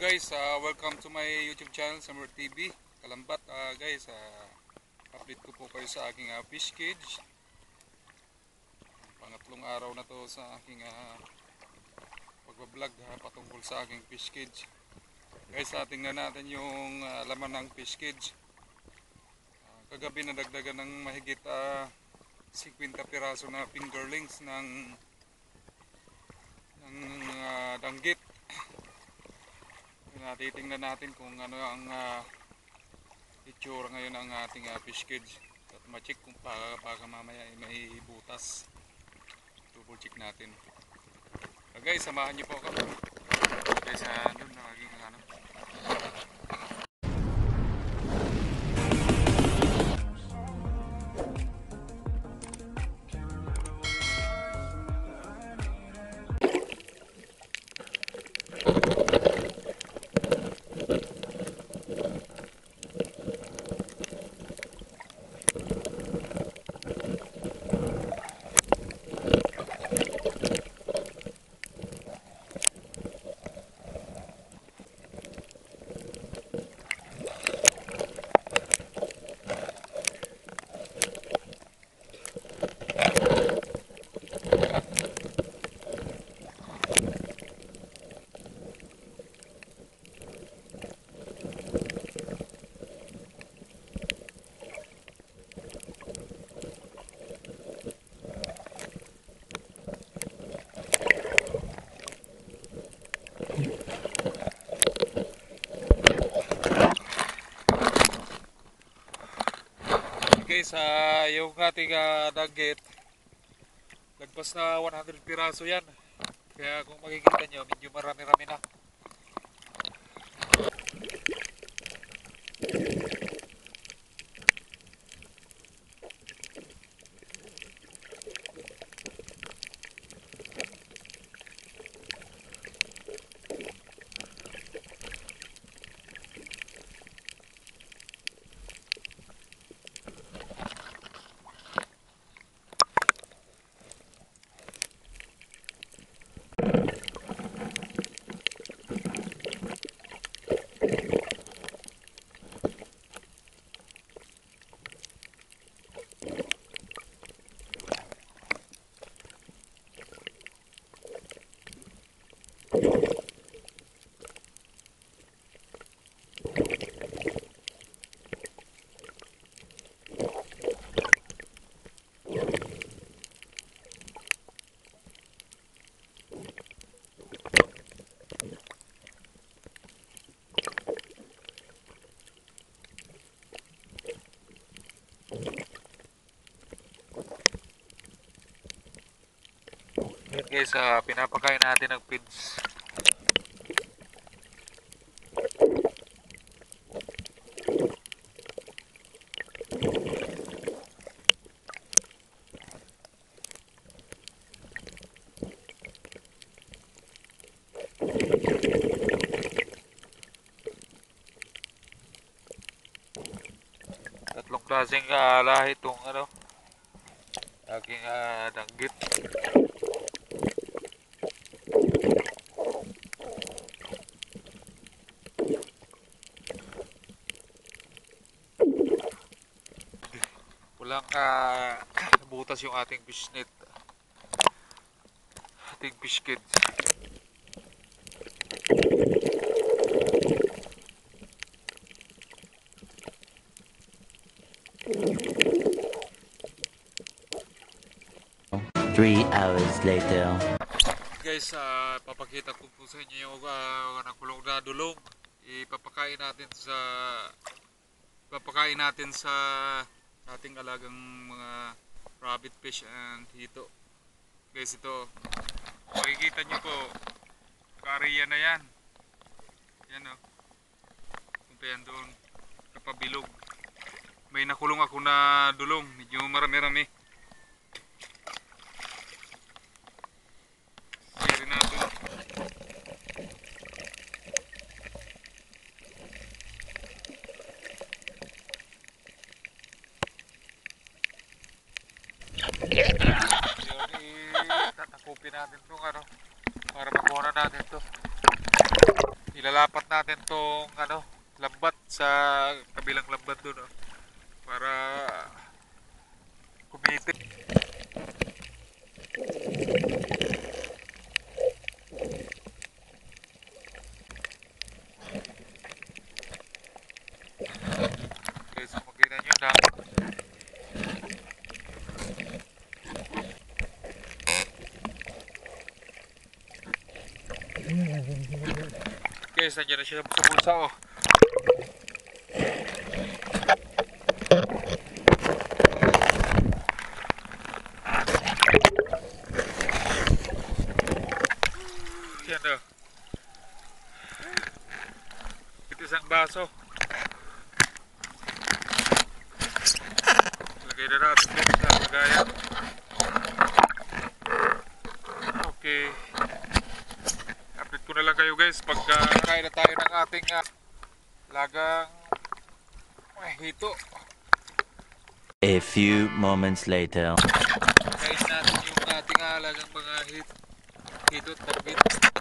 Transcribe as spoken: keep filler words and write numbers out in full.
guys, uh, welcome to my YouTube channel, Summer T V Kalambat. Uh, guys, uh, update ko po kayo sa aking uh, fish cage. Pangatlong araw na to sa aking uh, pagbablog uh, patungkol sa aking fish cage. Guys, uh, tingnan natin yung uh, laman ng fish cage. Uh, kagabi nadagdagan ng mahigit uh, fifty piraso na fingerlings ng ng uh, danggit. Titingnan natin kung ano ang uh, itsura ngayon ng ating uh, fish cage at ma-check kung baka, baka mamaya ay may butas. Double check natin. So guys, samahan niyo po ako guys, uh, doon na maging ano. Guys, uh, yung ating uh, danggit lagpas na one hundred piraso yan, kaya kung makikita nyo medyo marami-rami na. Guys, uh, pinapakain natin ng feeds. Tatlong klaseng uh, lahi itong ano, aking uh, danggit. Walang uh, butas yung ating fish net, ating fish cage. Three hours later. Guys, uh, papakita ko po sa inyo yung uh, nakulong na dulong. Ipapakain natin sa papakain natin sa ating alagang mga rabbit fish and hito. Guys, ito makikita nyo po, kariya na yan. Yan o, punta yan doon kapabilog. May nakulong ako na dulong, medyo marami-rami. Siri natin. Tatakupin natin itong ano, para makuha natin ito. ilalapat natin tong ano, lambat sa kabilang lambat doon, oh, para kumitin. Guys, kung makita nyo, dami. Guys, nandiyan na siya sa bulsa, oh. Yan, oh. Ito isang baso. Lagay na natin dito sa lagayan. Okay. Update ko na lang kayo, guys, pag uh, kain na tayo ng ating uh, lagang uh, hito. A few moments later. Guys, natin yung ating uh, lagang mga hit, hito at tagbit.